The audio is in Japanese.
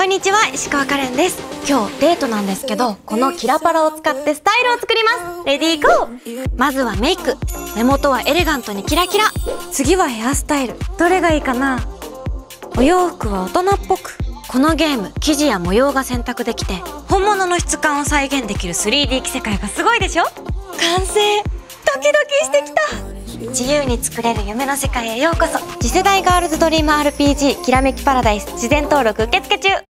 こんにちは、石川カレンです。今日デートなんですけど、このキラパラを使ってスタイルを作ります。レディーゴー。まずはメイク。目元はエレガントにキラキラ。次はヘアスタイル。どれがいいかな。お洋服は大人っぽく。このゲーム、生地や模様が選択できて、本物の質感を再現できる 3D 着世界がすごいでしょ。完成。ドキドキしてきた。自由に作れる夢の世界へようこそ。次世代ガールズドリーム RPG きらめきパラダイス事前登録受付中。